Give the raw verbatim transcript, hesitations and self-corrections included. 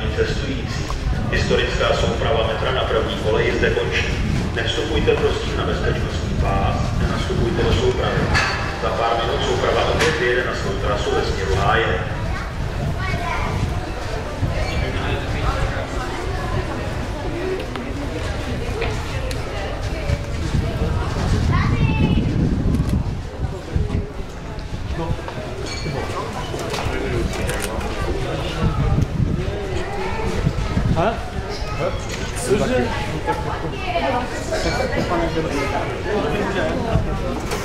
vážení cestující. Historická souprava metra na první koleji zde končí. Nevstupujte prosím na bezpečnostní pás, nenastupujte do soupravy. Za pár minut souprava opět vyjede na svou trasu ve směru Háje. Ha? Cože?